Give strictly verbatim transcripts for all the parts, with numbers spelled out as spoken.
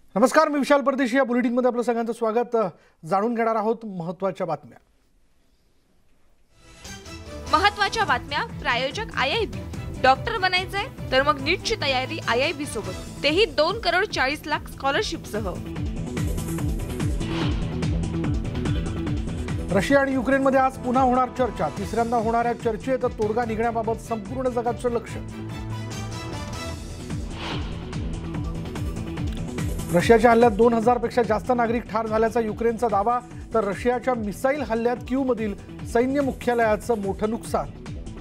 नमस्कार, मी विशाल परदेशी. या बुलेटिनमध्ये आपलं सगळ्यांचं स्वागत. जाणून घेणार आहोत महत्त्वाच्या बातम्या. महत्त्वाच्या बातम्या. प्रायोजक आय आय बी. डॉक्टर बनायचंय तर मग नीटची तयारी आय आय बी सोबत, तेही दोन करोड चाळीस लाख स्कॉलरशिप सह. रशिया आणि युक्रेनमध्ये आज पुन्हा होणार चर्चा. तिसऱ्यांदा होणाऱ्या चर्चेत तोडगा निघण्याबाबत संपूर्ण जगाचं लक्ष. रशियाच्या हल्ल्यात दोन हजार पेक्षा जास्त नागरिक ठार झाल्याचा युक्रेनचा दावा, तर रशियाच्या मिसाईल हल्ल्यात कीवमधील सैन्य मुख्यालयाचं मोठं नुकसान.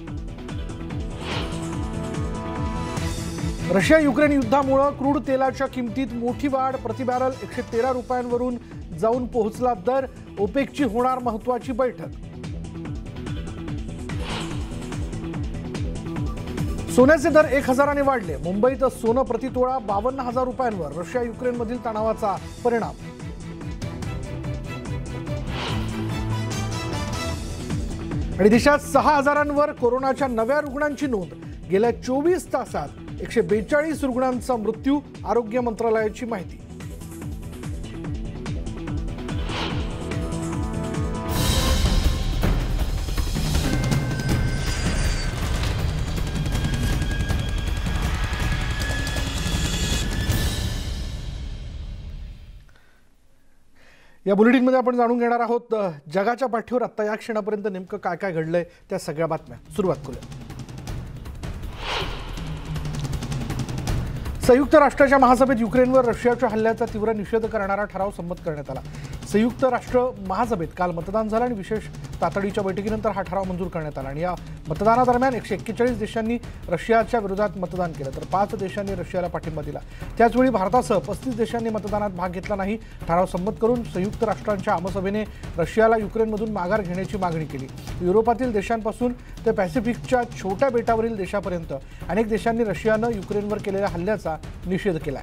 रशिया युक्रेन युद्धामुळे क्रूड तेलाच्या किमतीत मोठी वाढ. प्रति बॅरल एकशे तेरा रुपयांवरून जाऊन पोहोचला दर. ओपेकची होणार महत्त्वाची बैठक. सोन्याचे दर एक हजाराने वाढले. मुंबईत सोनं प्रतितोळा बावन्न हजार रुपयांवर. रशिया युक्रेनमधील तणावाचा परिणाम. आणि देशात सहा हजारांवर कोरोनाच्या नव्या रुग्णांची नोंद. गेल्या चोवीस तासात एकशे बेचाळीस रुग्णांचा मृत्यू. आरोग्य मंत्रालयाची माहिती. या बुलेटिनमध्ये आपण जाणून घेणार आहोत जगाच्या पाठीवर आता या क्षणापर्यंत नेमकं काय काय घडलंय त्या सगळ्या बातम्या. सुरुवात करूया. संयुक्त राष्ट्राच्या महासभेत युक्रेनवर रशियाच्या हल्ल्याचा तीव्र निषेध करणारा ठराव संमत करण्यात आला. संयुक्त राष्ट्र महासभेत काल मतदान झालं आणि विशेष तातडीच्या बैठकीनंतर हा ठराव मंजूर करण्यात आला. आणि या मतदानादरम्यान एकशे एक्केचाळीस देशांनी रशियाच्या विरोधात मतदान केलं, तर पाच देशांनी रशियाला पाठिंबा दिला. त्याचवेळी भारतासह पस्तीस देशांनी मतदानात भाग घेतला नाही. ठराव संमत करून संयुक्त राष्ट्रांच्या आमसभेने रशियाला युक्रेनमधून माघार घेण्याची मागणी केली. युरोपातील देशांपासून ते पॅसिफिकच्या छोट्या बेटावरील देशापर्यंत अनेक देशांनी रशियानं युक्रेनवर केलेल्या हल्ल्याचा निषेध केला.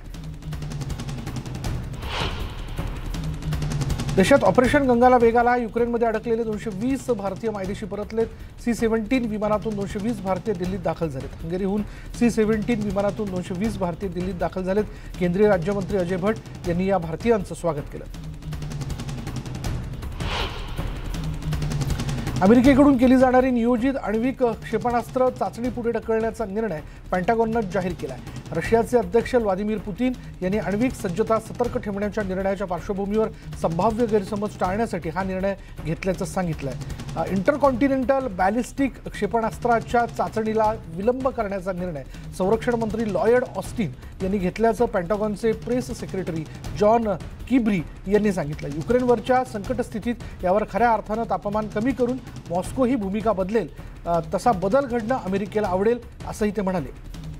देशात ऑपरेशन गंगाला वेग आला. युक्रेनमध्ये अडकलेले दोनशे वीस भारतीय मायदेशी परतलेत. सी सेव्हन्टीन विमानातून दोनशे वीस भारतीय दिल्लीत दाखल झालेत. हंगेरीहून सी सेव्हन्टीन विमानातून दोनशे वीस भारतीय दिल्लीत दाखल झालेत. केंद्रीय राज्यमंत्री अजय भट्ट यांनी या भारतीयांचं स्वागत केलं. अमेरिकेकडून केली जाणारी नियोजित आण्विक क्षेपणास्त्र चाचणी पुढे ढकलण्याचा निर्णय पेंटागॉननं जाहीर केला आहे. रशियाचे अध्यक्ष व्लादिमीर पुतीन यांनी आण्विक सज्जता सतर्क ठेवण्याच्या निर्णयाच्या पार्श्वभूमीवर संभाव्य गैरसमज टाळण्यासाठी हा निर्णय घेतल्याचं सांगितलं आहे. इंटरकॉन्टिनेंटल बॅलिस्टिक क्षेपणास्त्राच्या चाचणीला विलंब करण्याचा निर्णय संरक्षण मंत्री लॉयड ऑस्टिन यांनी घेतल्याचं पेंटागॉनचे प्रेस सेक्रेटरी जॉन किब्री यांनी सांगितलं. युक्रेनवरच्या संकट स्थितीत यावर खऱ्या अर्थानं तापमान कमी करून मॉस्को ही भूमिका बदलेल, तसा बदल घडणं अमेरिकेला आवडेल असंही ते म्हणाले.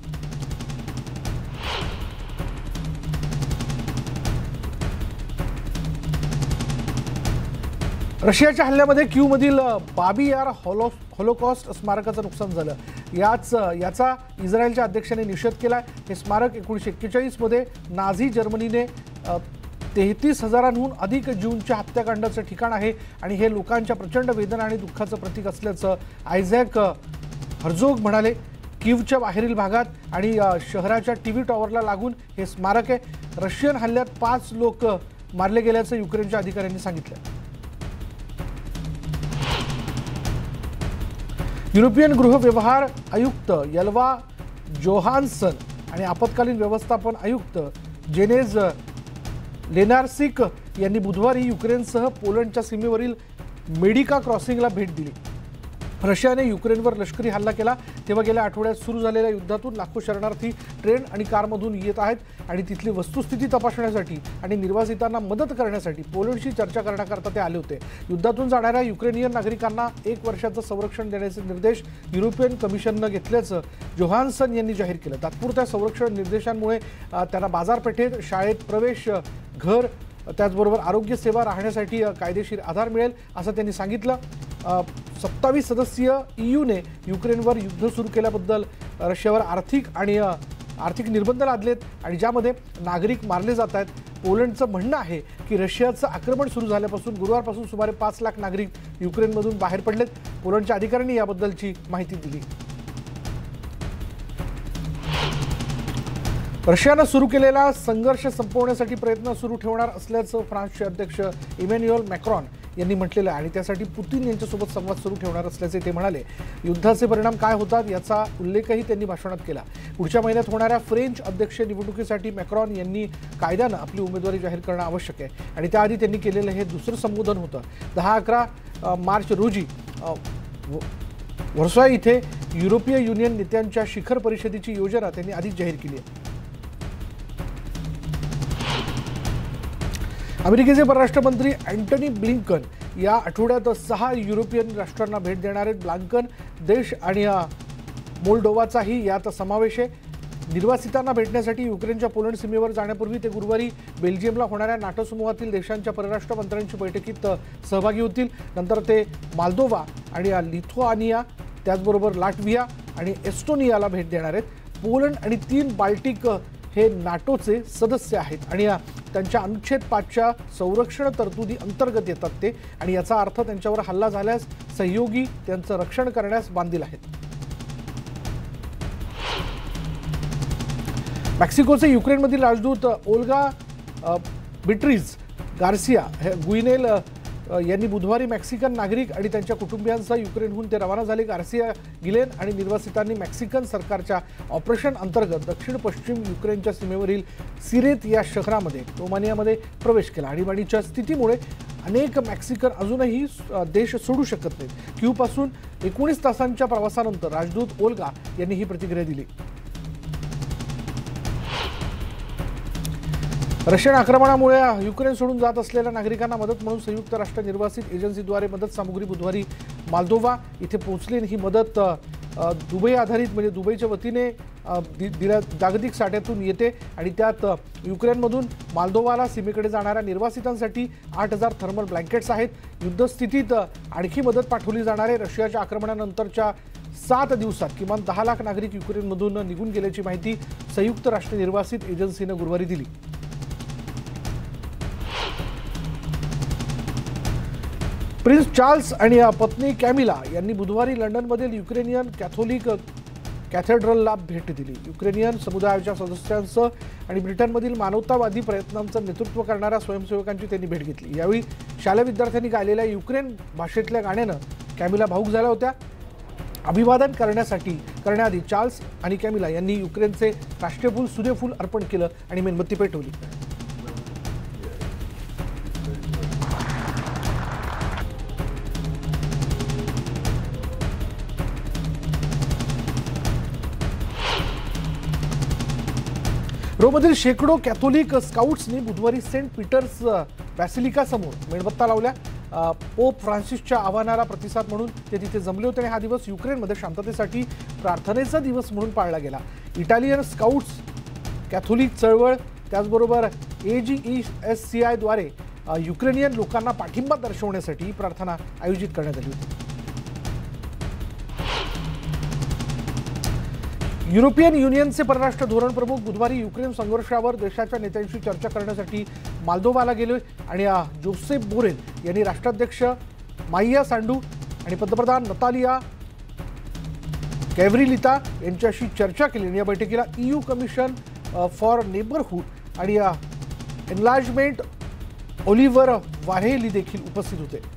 रशियाच्या हल्ल्यामध्ये क्यूमधील बाबी यार हॉलो हॉलोकॉस्ट स्मारकाचं नुकसान झालं. याच याचा इस्रायलच्या अध्यक्षांनी निषेध केला. हे स्मारक एकोणीसशे एक्केचाळीसमध्ये नाझी जर्मनीने तेहतीस हजारांहून अधिक ज्यूंच्या हत्याकांडाचं ठिकाण आहे आणि हे लोकांच्या प्रचंड वेदना आणि दुःखाचं प्रतीक असल्याचं आयझॅक हर्झोग म्हणाले. कीवच्या बाहेरील भागात आणि शहराच्या टीव्ही टॉवरला लागून हे स्मारक आहे. रशियन हल्ल्यात पाच लोक मारले गेल्याचं युक्रेनच्या अधिकाऱ्यांनी सांगितलं. युरोपियन गृह व्यवहार आयुक्त यल्वा जोहान्सन आणि आपत्कालीन व्यवस्थापन आयुक्त जेनेज लेनार्सिक यांनी बुधवारी युक्रेनसह पोलंडच्या सीमेवरील मेडिका क्रॉसिंगला भेट दिली. रशियाने युक्रेनवर लष्करी हल्ला केला तेव्हा गेल्या आठवड्यात सुरू झालेल्या युद्धातून लाखो शरणार्थी ट्रेन आणि कारमधून येत आहेत आणि तिथली वस्तुस्थिती तपासण्यासाठी आणि निर्वासितांना मदत करण्यासाठी पोलंडशी चर्चा करण्याकरता ते आले होते. युद्धातून जाणाऱ्या युक्रेनियन नागरिकांना एक वर्षाचं संरक्षण देण्याचे निर्देश युरोपियन कमिशननं घेतल्याचं जोहान्सन यांनी जाहीर केलं. तात्पुरत्या संरक्षण निर्देशांमुळे त्यांना बाजारपेठेत, शाळेत प्रवेश, घर, त्याचबरोबर आरोग्य सेवा राहण्यासाठी कायदेशीर आधार मिळेल असं त्यांनी सांगितलं. सत्तावीस सदस्यीय ईयूने युक्रेनवर युद्ध सुरू केल्याबद्दल रशियावर आर्थिक आणि आर्थिक निर्बंध लादलेत आणि ज्यामध्ये नागरिक मारले जात आहेत. पोलंडचं म्हणणं आहे की रशियाचं आक्रमण सुरू झाल्यापासून गुरुवारपासून सुमारे पाच लाख नागरिक युक्रेनमधून बाहेर पडलेत. पोलंडच्या अधिकाऱ्यांनी याबद्दलची माहिती दिली. रशियानं सुरू केलेला संघर्ष संपवण्यासाठी प्रयत्न सुरू ठेवणार असल्याचं फ्रान्सचे अध्यक्ष इमॅन्युएल मॅक्रॉन यांनी म्हटलेलं आहे आणि त्यासाठी पुतिन यांच्यासोबत संवाद सुरू ठेवणार असल्याचे ते म्हणाले. युद्धाचे परिणाम काय होतात याचा उल्लेखही त्यांनी भाषणात केला. पुढच्या महिन्यात होणाऱ्या फ्रेंच अध्यक्षीय निवडणुकीसाठी मॅक्रॉन यांनी कायद्यानं आपली उमेदवारी जाहीर करणं आवश्यक आहे आणि त्याआधी त्यांनी केलेलं हे दुसरं संबोधन होतं. दहा अकरा मार्च रोजी व्हर्साय इथे युरोपीय युनियन नेत्यांच्या शिखर परिषदेची योजना त्यांनी आधीच जाहीर केली आहे. अमेरिकेचे परराष्ट्र मंत्री अँटनी ब्लिंकन या आठवड्यात सहा युरोपियन राष्ट्रांना भेट देणार आहेत. ब्लिंकन देश आणि मोल्डोवाचाही यात समावेश आहे. निर्वासितांना भेटण्यासाठी युक्रेनच्या पोलंड सीमेवर जाण्यापूर्वी ते गुरुवारी बेल्जियमला होणाऱ्या नाटो समूहातील देशांच्या परराष्ट्र मंत्र्यांची बैठकीत सहभागी होतील. नंतर ते माल्दोवा आणि लिथुआनिया त्याचबरोबर लाटव्हिया आणि एस्टोनियाला भेट देणार आहेत. पोलंड आणि तीन बाल्टिक हे नाटोचे सदस्य आहेत आणि त्यांच्या अनुच्छेद पाचच्या संरक्षण तरतुदी अंतर्गत येतात ते आणि याचा अर्थ त्यांच्यावर हल्ला झाल्यास सहयोगी त्यांचं रक्षण करण्यास बांधील आहेत. मेक्सिकोचे युक्रेनमधील राजदूत ओल्गा बिट्रीज गार्सिया हे गुइनेल यांनी बुधवारी मेक्सिकन नागरिक आणि त्यांच्या कुटुंबियांसह युक्रेनहून ते रवाना झाले. गार्सिया गिलेन आणि निर्वासितांनी मेक्सिकन सरकारच्या ऑपरेशन अंतर्गत दक्षिण पश्चिम युक्रेनच्या सीमेवरील सिरेत या शहरामध्ये रोमानियामध्ये प्रवेश केला. आणीबाणीच्या स्थितीमुळे अनेक मेक्सिकन अजूनही देश सोडू शकत नाहीत. क्यूपासून एकोणीस तासांच्या प्रवासानंतर राजदूत ओल्गा यांनी ही प्रतिक्रिया दिली. रशियन आक्रमणामुळे युक्रेन सोडून जात असलेल्या नागरिकांना मदत म्हणून संयुक्त राष्ट्र निर्वासित एजन्सीद्वारे मदत सामुग्री बुधवारी माल्दोवा इथे पोहोचली. ही मदत दुबई आधारित म्हणजे दुबईच्या वतीने दिल्या जागतिक साठ्यातून येते आणि त्यात युक्रेनमधून माल्दोवाला सीमेकडे जाणाऱ्या निर्वासितांसाठी आठ हजार थर्मल ब्लँकेट्स आहेत. युद्धस्थितीत आणखी मदत पाठवली जाणार आहे. रशियाच्या आक्रमणानंतरच्या सात दिवसात किमान दहा लाख नागरिक युक्रेनमधून निघून गेल्याची माहिती संयुक्त राष्ट्र निर्वासित एजन्सीनं गुरुवारी दिली. प्रिन्स चार्ल्स आणि पत्नी कॅमिला यांनी बुधवारी लंडनमधील युक्रेनियन कॅथोलिक कॅथेड्रलला भेट दिली. युक्रेनियन समुदायाच्या सदस्यांसह आणि ब्रिटनमधील मानवतावादी प्रयत्नांचं नेतृत्व करणाऱ्या स्वयंसेवकांची त्यांनी भेट घेतली. यावेळी शालेय विद्यार्थ्यांनी गायलेल्या युक्रेन भाषेतल्या गाण्यानं कॅमिला भावूक झाल्या होत्या. अभिवादन करण्यासाठी करण्याआधी चार्ल्स आणि कॅमिला यांनी युक्रेनचे राष्ट्रीय फूल सूर्यफूल अर्पण केलं आणि मेणबत्ती पेटवली. रोममधील शेकडो कॅथोलिक स्काउट्सनी बुधवारी सेंट पीटर्स बॅसिलिका समोर मेणबत्त्या लावल्या. पोप फ्रान्सिसच्या आवाहनाला प्रतिसाद म्हणून ते तिथे जमले होते आणि हा दिवस युक्रेनमध्ये शांततेसाठी प्रार्थनेचा दिवस म्हणून पाळला गेला. इटालियन स्काउट्स कॅथोलिक चळवळ त्याचबरोबर A G E S C आयद्वारे युक्रेनियन लोकांना पाठिंबा दर्शवण्यासाठी ही प्रार्थना आयोजित करण्यात आली होती. युरोपियन युनियनचे परराष्ट्र धोरण प्रमुख बुधवारी युक्रेन संघर्षावर देशाच्या नेत्यांशी चर्चा करण्यासाठी माल्दोवाला गेले आणि जोसेफ बोरेल यांनी राष्ट्राध्यक्ष माइया सांडू आणि पंतप्रधान नतालिया गॅव्रिलिता यांच्याशी चर्चा केली. या बैठकीला ईयू कमिशन फॉर नेबरहूड आणि एनलार्जमेंट ओलिव्हर वारेली देखील उपस्थित होते.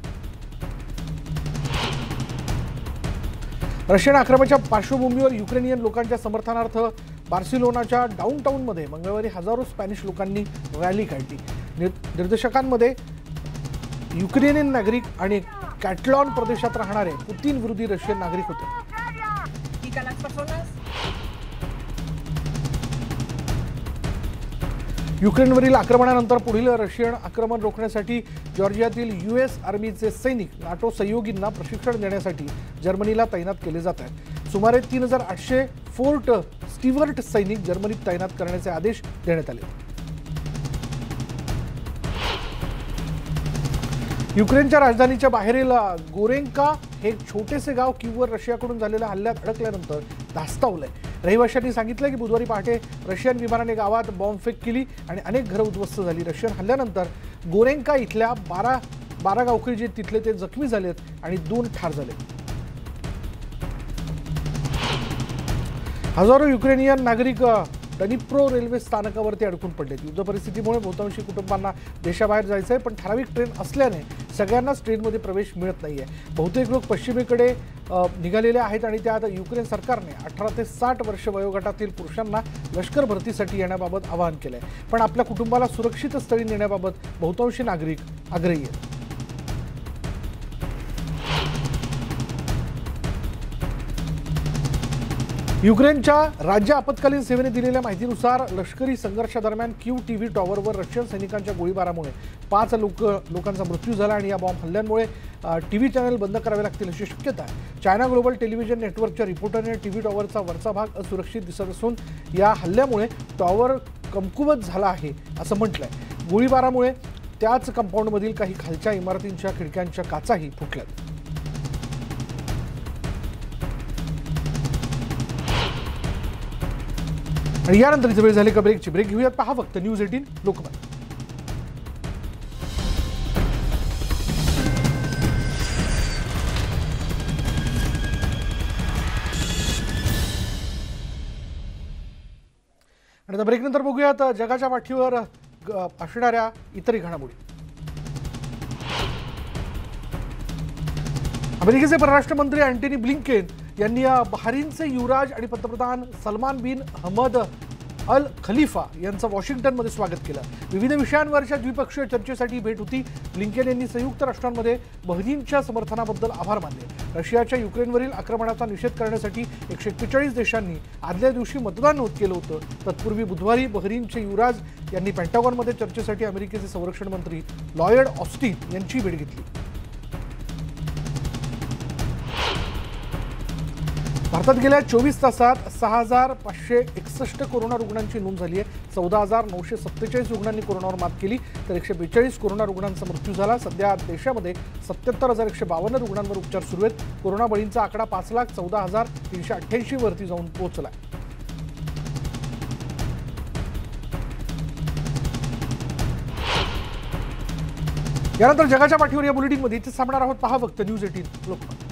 रशियन आक्रमणाच्या पार्श्वभूमीवर युक्रेनियन लोकांच्या समर्थनार्थ बार्सिलोनाच्या डाऊनटाऊनमध्ये मंगळवारी हजारो स्पॅनिश लोकांनी रॅली काढली. निर्देशकांमध्ये युक्रेनियन नागरिक आणि कॅटलॉन प्रदेशात राहणारे पुतिन विरोधी रशियन नागरिक होते. युक्रेनवरील आक्रमणानंतर पुढील रशियन आक्रमण रोखण्यासाठी जॉर्जियातील यूएस आर्मीचे सैनिक नाटो सहयोगींना प्रशिक्षण देण्यासाठी जर्मनीला तैनात केले जात आहेत. सुमारे तीन हजार आठशे फोर्ट स्टीवर्ट सैनिक जर्मनीत तैनात करण्याचे आदेश देण्यात आले. युक्रेनच्या राजधानीच्या बाहेरील गोरेंका हे छोटेसे गाव कीववर रशियाकडून झालेल्या हल्ल्यात अडकल्यानंतर धास्तावलंय. रहिवाशांनी सांगितलं की बुधवारी पहाटे रशियन विमानाने गावात बॉम्बफेक केली आणि अनेक घरं उद्ध्वस्त झाली. रशियन हल्ल्यानंतर गोरेंका इथल्या बारा बारा गावकरी जे तिथले ते जखमी झालेत आणि दोन ठार झाले. हजारो युक्रेनियन नागरिक डनिप्रो रेल्वे स्थानकावरती अडकून पडलेत. युद्ध परिस्थितीमुळे बहुतांशी कुटुंबांना देशाबाहेर जायचं आहे, पण ठराविक ट्रेन असल्याने सगळ्यांनाच ट्रेनमध्ये प्रवेश मिळत नाहीये. बहुतेक लोक पश्चिमेकडे निघालेले आहेत आणि त्यात युक्रेन सरकारने अठरा ते साठ वर्ष वयोगटातील पुरुषांना लष्कर भरतीसाठी येण्याबाबत आवाहन केलंय. पण आपल्या कुटुंबाला सुरक्षित स्थळी नेण्याबाबत बहुतांशी नागरिक आग्रही आहेत. युक्रेनच्या राज्य आपत्कालीन सेवेने दिलेल्या माहितीनुसार लष्करी संघर्षादरम्यान क्यू टीव्ही टॉवरवर रशियन सैनिकांच्या गोळीबारामुळे पाच लोक लोकांचा मृत्यू झाला आणि या बॉम्ब हल्ल्यांमुळे टीव्ही चॅनल बंद करावे लागतील अशी शक्यता आहे. चायना ग्लोबल टेलिव्हिजन नेटवर्कच्या रिपोर्टरने टीव्ही टॉवरचा वरचा भाग असुरक्षित दिसत असून या हल्ल्यामुळे टॉवर कमकुवत झाला आहे असं म्हटलंय. गोळीबारामुळे त्याच कंपाऊंडमधील काही खालच्या इमारतींच्या खिडक्यांच्या काचाही फुटल्यात. आणि यानंतर इथे वेळ झाली का ब्रेकची. ब्रेक घेऊयात. पहा फक्त न्यूज एटीन लोकमत. आणि आता ब्रेकनंतर बघूयात जगाच्या पाठीवर असणाऱ्या इतरही घडामोडी. अमेरिकेचे परराष्ट्र मंत्री अँटनी ब्लिंकेन यांनी बहरीनचे युवराज आणि पंतप्रधान सलमान बिन हमद अल खलिफा यांचं वॉशिंग्टनमध्ये स्वागत केलं. विविध विषयांवरच्या द्विपक्षीय चर्चेसाठी भेट होती. ब्लिंकेन यांनी संयुक्त राष्ट्रांमध्ये बहरीनच्या समर्थनाबद्दल आभार मानले. रशियाच्या युक्रेनवरील आक्रमणाचा निषेध करण्यासाठी एकशे एक्केचाळीस देशांनी आदल्या दिवशी मतदान नोंद केलं होतं. तत्पूर्वी बुधवारी बहरीनचे युवराज यांनी पेंटागॉनमध्ये चर्चेसाठी अमेरिकेचे संरक्षण मंत्री लॉयड ऑस्टिन यांची भेट घेतली. भारतात गेल्या चोवीस तासात सहा हजार पाचशे एकसष्ट कोरोना रुग्णांची नोंद झाली आहे. चौदा हजार नऊशे सत्तेचाळीस रुग्णांनी कोरोनावर मात केली तर एकशे बेचाळीस कोरोना रुग्णांचा मृत्यू झाला. सध्या देशामध्ये सत्याहत्तर हजार एकशे बावन्न रुग्णांवर उपचार सुरू आहेत. कोरोना बळींचा आकडा पाच लाख चौदा हजार तीनशे अठ्ठ्याऐंशी वरती जाऊन पोहोचला. यानंतर जगाच्या पाठीवर या बुलेटिनमध्ये इथे थांबणार आहोत. पहा फक्त न्यूज एटीन लोकमत.